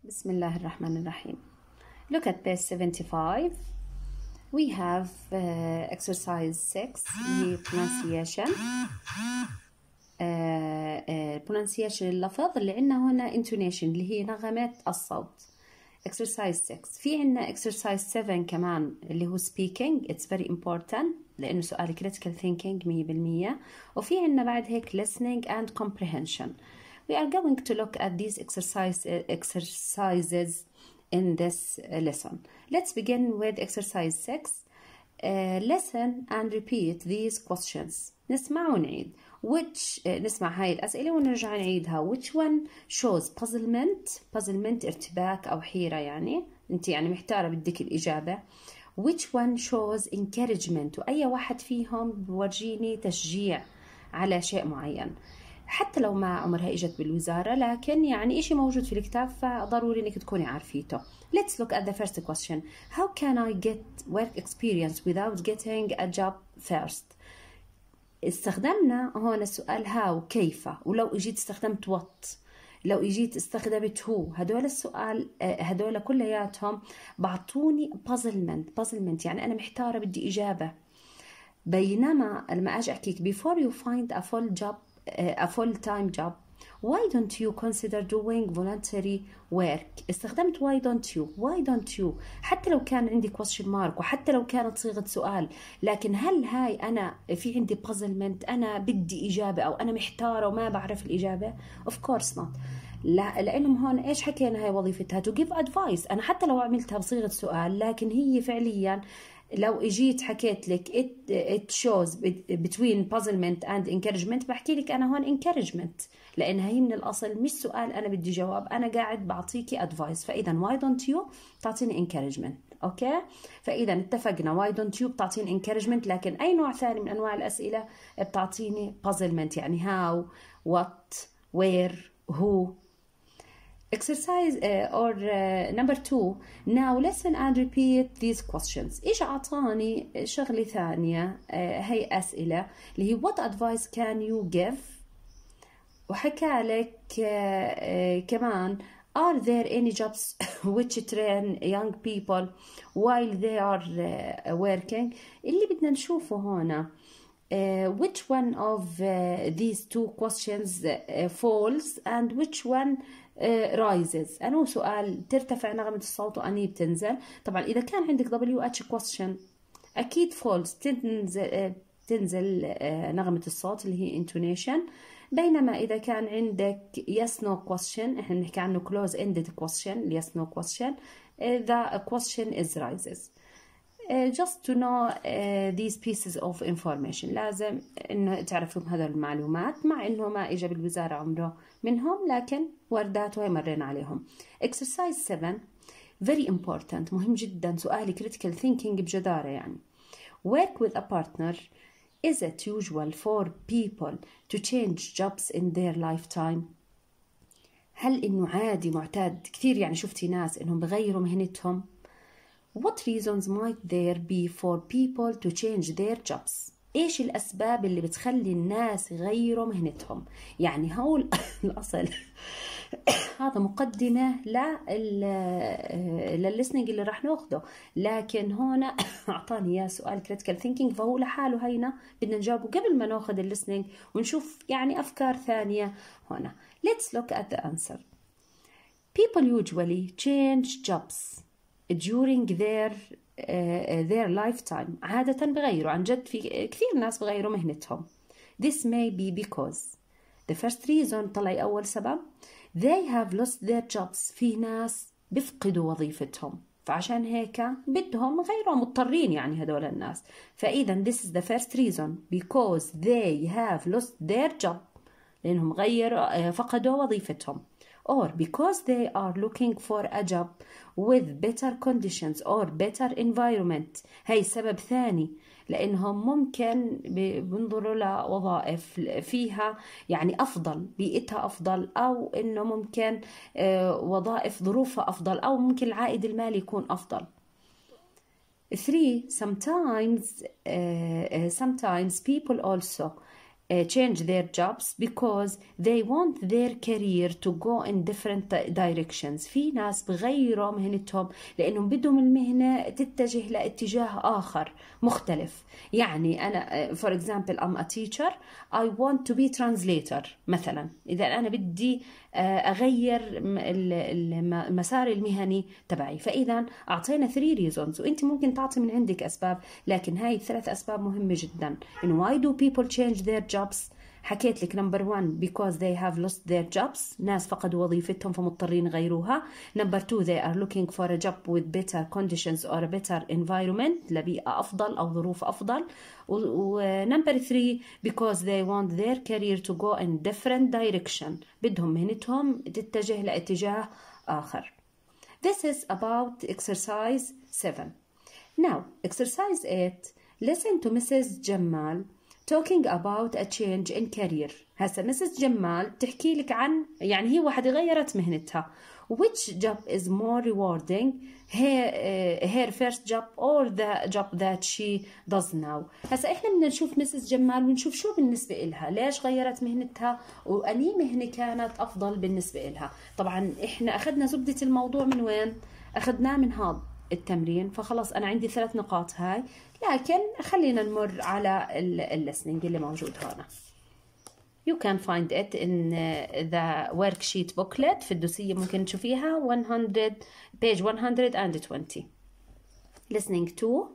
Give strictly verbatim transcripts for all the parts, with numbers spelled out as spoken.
بسم الله الرحمن الرحيم. Look at page seventy-five. We have uh, exercise six اللي هي pronunciation. uh, uh, pronunciation اللفظ اللي عندنا هنا intonation اللي هي نغمة الصوت. exercise six. في عندنا exercise seven كمان اللي هو speaking. It's very important لأنه سؤال critical thinking مية بالمية. وفي عندنا بعد هيك listening and comprehension. We are going to look at these exercise, uh, exercises in this uh, lesson. Let's begin with exercise six. Uh, listen and repeat these questions. نسمع ونعيد. Which uh, نسمع هاي الأسئلة ونرجع نعيدها. Which one shows puzzlement? puzzlement ارتباك أو حيرة يعني. أنت يعني محتارة بدك الإجابة. Which one shows encouragement? وأي واحد فيهم بورجيني تشجيع على شيء معين. حتى لو ما عمرها اجت بالوزارة لكن يعني اشي موجود في الكتاب فضروري انك تكوني عارفيته. Let's look at the first question. How can I get work experience without getting a job first? استخدمنا هون السؤال how كيف، ولو اجيت استخدمت what، لو اجيت استخدمت who. هدول السؤال هدول كلياتهم بعطوني puzzlement. puzzlement يعني انا محتارة بدي اجابة. بينما لما اجي احكيك before you find a full job a full-time job, why don't you consider doing voluntary work? استخدمت why don't you why don't you حتى لو كان عندي question mark وحتى لو كانت صيغة سؤال، لكن هل هاي أنا في عندي puzzlement، أنا بدي إجابة أو أنا محتارة وما بعرف الإجابة؟ of course not. لا، لأنهم هون إيش حكينا هاي وظيفتها to give advice. أنا حتى لو عملتها بصيغة سؤال لكن هي فعليا لو اجيت حكيت لك it, it shows between puzzlement and encouragement بحكي لك انا هون encouragement لانها هي من الاصل مش سؤال انا بدي جواب، انا قاعد بعطيكي advice. فاذا why don't you بتعطيني encouragement. اوكي، فاذا اتفقنا why don't you بتعطيني encouragement، لكن اي نوع ثاني من انواع الاسئله بتعطيني puzzlement يعني how what where who. Exercise uh, or uh, number two. Now listen and repeat these questions. إيش أعطاني شغلة ثانية uh, هي أسئلة اللي هي what advice can you give، وحكى لك uh, uh, كمان are there any jobs which train young people while they are uh, working. اللي بدنا نشوفه هنا Uh, which one of uh, these two questions uh, falls and which one uh, rises. أنه سؤال ترتفع نغمة الصوت وأني بتنزل. طبعا إذا كان عندك دبليو اتش question أكيد falls، تنزل, uh, تنزل uh, نغمة الصوت اللي هي intonation. بينما إذا كان عندك yes no question إحنا بنحكي عنه close ended question yes no question uh, the question is rises. Uh, just to know uh, these pieces of information لازم إنه تعرفهم هذا المعلومات، مع إنه ما إجا بالوزارة عمره منهم لكن وردات وهي مرينا عليهم. Exercise seven very important مهم جدا، سؤالي critical thinking بجدارة يعني. Work with a partner. Is it usual for people to change jobs in their lifetime? هل إنه عادي معتاد كثير يعني شفتي ناس إنهم بغيروا مهنتهم؟ What reasons might there be for people to change their jobs؟ إيش الأسباب اللي بتخلي الناس يغيروا مهنتهم؟ يعني هول الأصل هذا مقدمة للليسننج اللي راح ناخده، لكن هنا أعطاني إياه سؤال critical thinking فهو لحاله هينا بدنا نجاوبه قبل ما ناخد الليسننج ونشوف يعني أفكار ثانية هنا. Let's look at the answer. People usually change jobs during their uh, their lifetime. عادة بغيروا، عن جد في كثير ناس بغيروا مهنتهم. This may be because the first reason طلع أول سبب they have lost their jobs. في ناس بفقدوا وظيفتهم فعشان هيك بدهم غيروا، مضطرين يعني هدول الناس. فإذا this is the first reason because they have lost their job لأنهم غيروا فقدوا وظيفتهم. Or because they are looking for a job with better conditions or better environment. هاي سبب ثاني، لأنهم ممكن بينظروا لوظائف فيها يعني أفضل، بيئتها أفضل، أو إنه ممكن وظائف ظروفها أفضل، أو ممكن العائد المالي يكون أفضل. Three. Sometimes uh, sometimes people also Uh, change their jobs because they want their career to go in different directions. في ناس بغيروا مهنتهم لأنهم بدهم المهنة تتجه لاتجاه آخر مختلف. يعني أنا for example I'm a teacher, I want to be translator مثلا. إذا أنا بدي أغير المسار المهني تبعي، فإذا أعطينا three reasons وأنت ممكن تعطي من عندك أسباب، لكن هاي الثلاث أسباب مهمة جدا. إنه why do people change their jobs؟ حكيت لك number one because they have lost their jobs، ناس فقدوا وظيفتهم فمضطرين يغيروها. number two they are looking for a job with better conditions or a better environment، لبيئة أفضل أو ظروف أفضل. و number three because they want their career to go in different direction، بدهم مهنتهم تتجه لاتجاه آخر. This is about exercise seven. Now exercise eight, listen to Missus Jamal talking about a change in career. هسا مسز جمال تحكي لك عن، يعني هي واحدة غيرت مهنتها. Which job is more rewarding, her, uh, her first job or the job that she does now؟ هسا احنا بدنا نشوف مسز جمال ونشوف شو بالنسبة إلها، ليش غيرت مهنتها وأني مهنة كانت أفضل بالنسبة إلها. طبعا احنا أخذنا زبدة الموضوع من وين؟ أخذناه من هذا التمرين، فخلص أنا عندي ثلاث نقاط هاي، لكن خلينا نمر على الليسننج اللي موجود هنا. You can find it in the worksheet booklet في الدوسية، ممكن تشوفيها one hundred page one hundred twenty. listening to،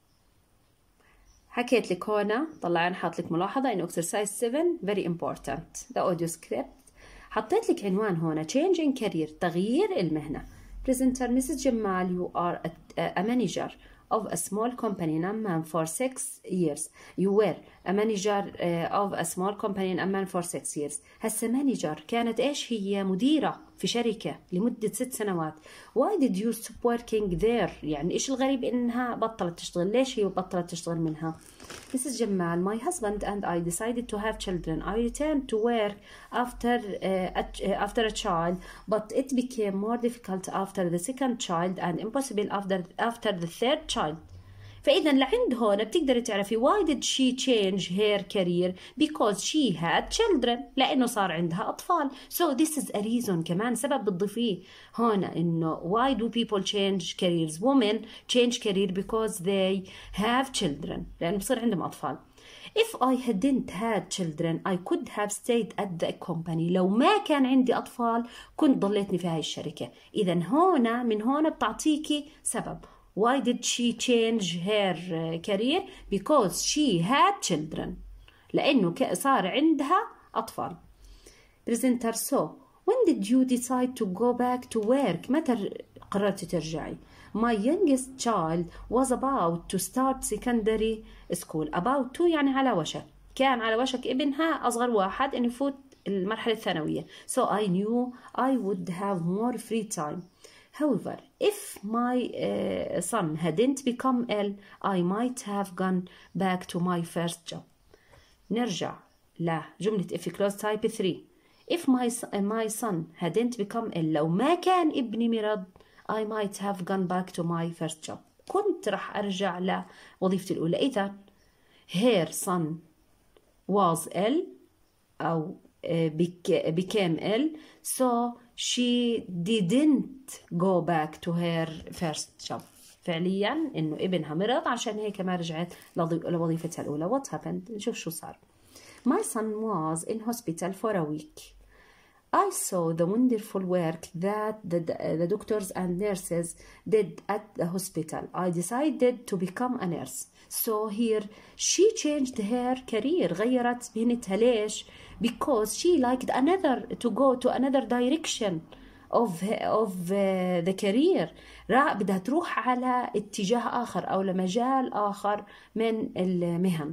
حكيت لك هنا، طلعنا حاط لك ملاحظة إنه exercise seven very important the audio script. حطيت لك عنوان هنا change in career، تغيير المهنة. Presenter Missus Jamal, you are a, a manager of a small company in Amman for six years. You were a manager uh, of a small company in Amman for six years. هسه manager كانت إيش هي؟ مديرة في شركة لمدة ست سنوات. Why did you stop working there؟ يعني إيش الغريب إنها بطلت تشتغل؟ ليش هي بطلت تشتغل منها؟ Missus Jamal, my husband and I decided to have children. I returned to work after uh, a, uh, after a child, but it became more difficult after the second child and impossible after after the third child. فإذا لعند هون بتقدري تعرفي why did she change her career because she had children، لأنه صار عندها أطفال. so this is a reason، كمان سبب بتضيفيه هون إنه why do people change careers. women change career because they have children، لأنه بصير عندهم أطفال. If I hadn't had children I could have stayed at the company. لو ما كان عندي أطفال كنت ضليتني في هاي الشركة. إذا هون من هون بتعطيكي سبب. Why did she change her career? Because she had children. لأنه صار عندها أطفال. Presenter, so when did you decide to go back to work؟ متى قررت ترجعي؟ My youngest child was about to start secondary school. About to يعني على وشك، كان على وشك ابنها أصغر واحد إنه يفوت المرحلة الثانوية. So I knew I would have more free time. However, if my uh, son hadn't become ill, I might have gone back to my first job. نرجع لجملة if clause type three. If my, my son hadn't become ill، لو ما كان ابني مرض I might have gone back to my first job، كنت رح أرجع لوظيفتي الأولى. إذا her son was ill أو became ill so she didn't go back to her first job. فعليا إنه ابنها مرض عشان هيك ما رجعت لوظيفتها الأولى. What happened؟ نشوف شو صار. My son was in hospital for a week. I saw the wonderful work that the, the doctors and nurses did at the hospital. I decided to become a nurse. So here she changed her career. غيرت مهنتها. ليش؟ Because she liked another to go to another direction of of uh, the career. بدها تروح على اتجاه آخر أو لمجال آخر من المهن.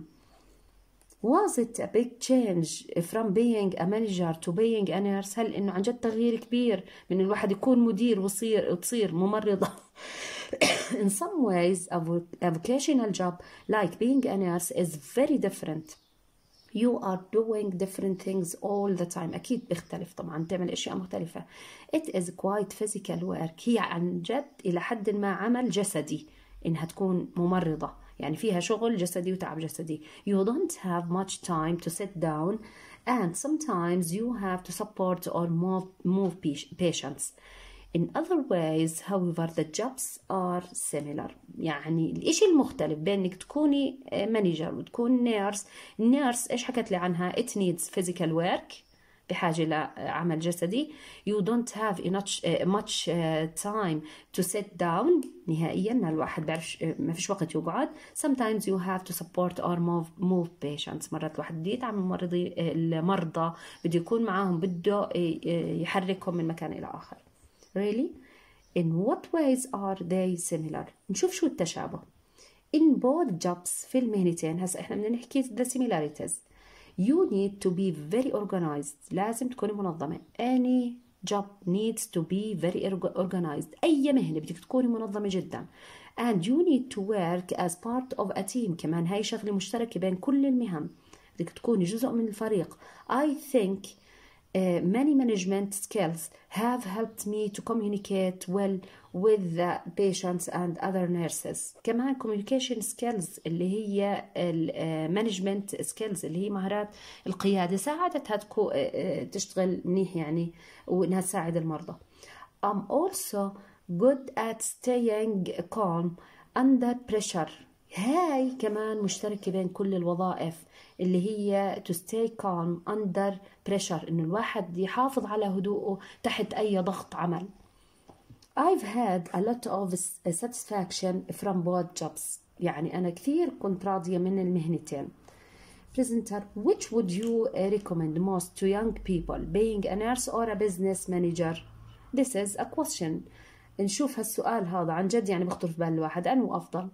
Was it a big change from being a manager to being a nurse؟ هل إنه عن جد تغيير كبير من الواحد يكون مدير وصير وتصير ممرضة؟ In some ways a vocational job like being a nurse is very different. You are doing different things all the time. أكيد بيختلف طبعا، تعمل أشياء مختلفة. It is quite physical work. هي عن جد إلى حد ما عمل جسدي إنها تكون ممرضة. يعني فيها شغل جسدي وتعب جسدي. You don't have much time to sit down and sometimes you have to support or move, move patients. In other ways, however, the jobs are similar. يعني الإشي المختلف بين إنك تكوني مانجر وتكون نيرس. النيرس إيش حكت لي عنها؟ It needs physical work، بحاجة لعمل جسدي. You don't have enough, uh, much uh, time to sit down. نهائيا ما الواحد بعرفش ما فيش وقت يقعد. Sometimes you have to support or move, move patients. مرات الواحد بده يدعم المرضى المرضى بده يكون معاهم، بده يحركهم من مكان إلى آخر. Really? In what ways are they similar? نشوف شو التشابه. In both jobs في المهنتين، هسا احنا بدنا نحكي the similarities. You need to be very organized. لازم تكوني منظمة. Any job needs to be very organized. أي مهنة بدك تكوني منظمة جدا. And you need to work as part of a team. كمان هاي شغلة مشتركة بين كل المهن. بدك تكوني جزء من الفريق. I think Uh, many management skills have helped me to communicate well with the patients and other nurses. كمان communication skills اللي هي management skills اللي هي مهارات القيادة ساعدتها تكو تشتغل منيح يعني وإنها تساعد المرضى. I'm also good at staying calm under pressure. هاي كمان مشتركة بين كل الوظائف اللي هي to stay calm under pressure، إنه الواحد يحافظ على هدوءه تحت أي ضغط عمل. I've had a lot of satisfaction from both jobs. يعني أنا كثير كنت راضية من المهنتين. Presenter, which would you recommend most to young people, being a nurse or a business manager? This is a question. نشوف هالسؤال هذا عن جد يعني بخطر في بال الواحد أنه أفضل.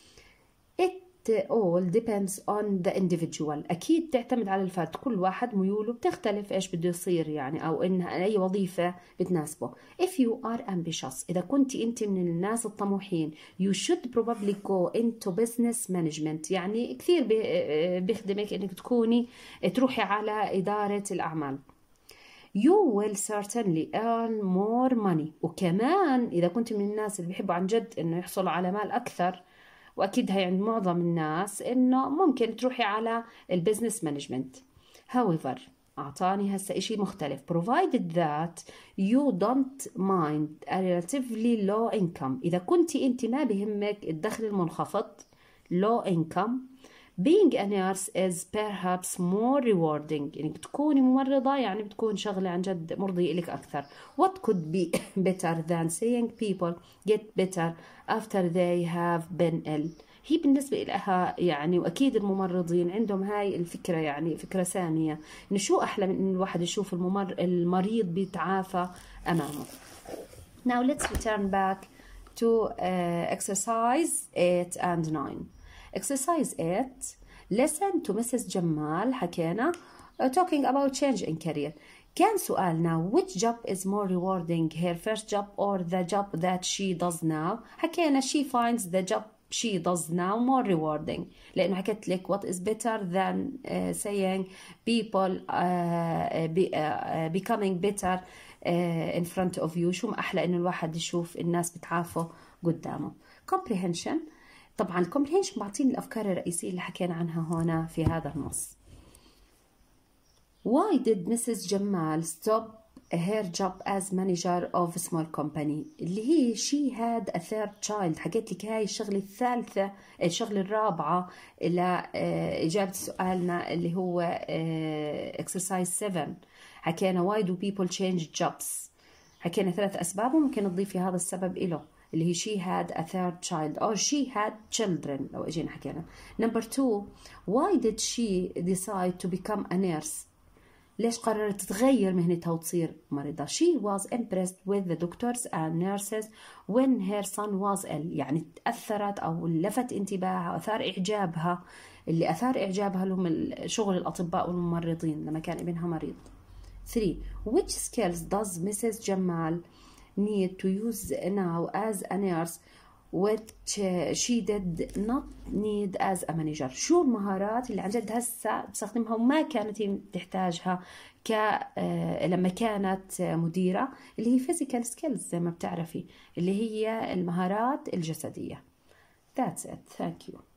It all depends on the individual. أكيد تعتمد على الفرد، كل واحد ميوله بتختلف إيش بده يصير يعني، أو إن أي وظيفة بتناسبه. If you are ambitious، إذا كنت أنت من الناس الطموحين، you should probably go into business management. يعني كثير بيخدمك إنك تكوني تروحي على إدارة الأعمال. You will certainly earn more money. وكمان إذا كنت من الناس اللي بيحبوا عن جد إنه يحصلوا على مال أكثر، وأكيد هي عند معظم الناس، إنه ممكن تروحي على البزنس مانجمنت. However أعطاني هسا إشي مختلف. Provided that you don't mind a relatively low income. إذا كنتي أنت ما بهمك الدخل المنخفض low income, being a nurse is perhaps more rewarding. إنك تكوني ممرضة يعني بتكون شغلة عن جد مرضية لك أكثر. What could be better than seeing people get better after they have been ill? هي بالنسبة لها يعني، وأكيد الممرضين عندهم هاي الفكرة يعني فكرة ثانية، إنه شو أحلى من إن الواحد يشوف الممر المريض بيتعافى أمامه. Now let's return back to uh, exercise eight and nine. Exercise eight. Listen to Missus جمال. حكينا uh, talking about change in career. كان سؤالنا which job is more rewarding, her first job or the job that she does now. حكينا she finds the job she does now more rewarding، لأنه حكيت لك what is better than uh, saying people uh, be, uh, becoming better uh, in front of you. شو ما أحلى إنه الواحد يشوف الناس بتعافوا قدامه. Comprehension. طبعا الكومبريهنشن بعطيني الأفكار الرئيسية اللي حكينا عنها هنا في هذا النص. Why did Missus جمال stop her job as manager of a small company؟ اللي هي she had a third child. حكيت لك هاي الشغلة الثالثة، الشغلة الرابعة إلى إجابة سؤالنا اللي هو exercise seven. حكينا why do people change jobs. حكينا ثلاث أسباب وممكن نضيفي هذا السبب إله اللي هي she had a third child or she had children لو اجينا حكينا. Number two, why did she decide to become a nurse؟ ليش قررت تغير مهنتها وتصير مريضة؟ She was impressed with the doctors and nurses when her son was ill. يعني تأثرت أو لفت انتباهها أثار إعجابها، اللي أثار إعجابها لهم شغل الأطباء والممرضين لما كان ابنها مريض. Three, which skills does Missus جمال need to use now as a nurse which she did not need as a manager؟ شو المهارات اللي عن جد هسه بتستخدمها وما كانت تحتاجها ك لما كانت مديرة، اللي هي physical skills زي ما بتعرفي، اللي هي المهارات الجسدية. That's it. Thank you.